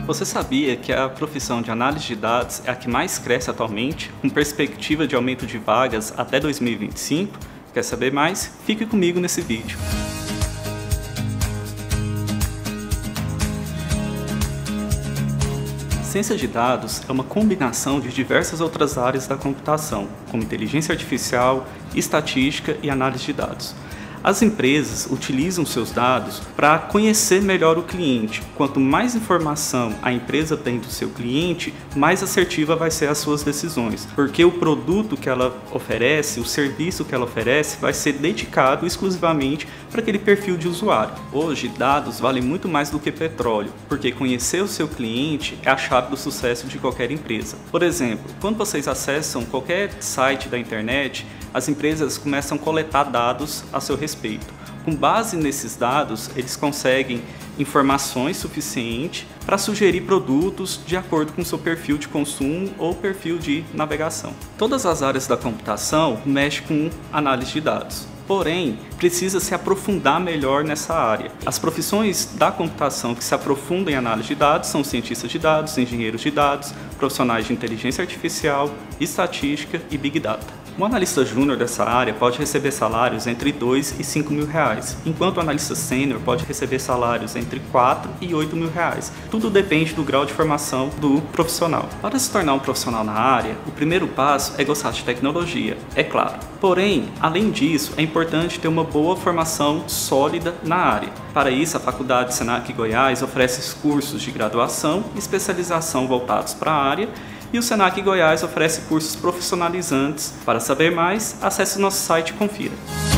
Você sabia que a profissão de análise de dados é a que mais cresce atualmente, com perspectiva de aumento de vagas até 2025? Quer saber mais? Fique comigo nesse vídeo. Ciência de dados é uma combinação de diversas outras áreas da computação, como inteligência artificial, estatística e análise de dados. As empresas utilizam seus dados para conhecer melhor o cliente. Quanto mais informação a empresa tem do seu cliente, mais assertiva vai ser as suas decisões, porque o produto que ela oferece, o serviço que ela oferece, vai ser dedicado exclusivamente para aquele perfil de usuário. Hoje, dados valem muito mais do que petróleo, porque conhecer o seu cliente é a chave do sucesso de qualquer empresa. Por exemplo, quando vocês acessam qualquer site da internet, as empresas começam a coletar dados a seu respeito. Com base nesses dados, eles conseguem informações suficientes para sugerir produtos de acordo com seu perfil de consumo ou perfil de navegação. Todas as áreas da computação mexem com análise de dados. Porém, precisa se aprofundar melhor nessa área. As profissões da computação que se aprofundam em análise de dados são cientistas de dados, engenheiros de dados, profissionais de inteligência artificial, estatística e Big Data. Um analista júnior dessa área pode receber salários entre R$ 2 e R$ 5 mil, enquanto o analista sênior pode receber salários entre R$ 4 e R$ 8 mil. Tudo depende do grau de formação do profissional. Para se tornar um profissional na área, o primeiro passo é gostar de tecnologia, é claro. Porém, além disso, é importante ter uma boa formação sólida na área. Para isso, a Faculdade Senac Goiás oferece cursos de graduação e especialização voltados para a área, e o Senac Goiás oferece cursos profissionalizantes. Para saber mais, acesse o nosso site e confira.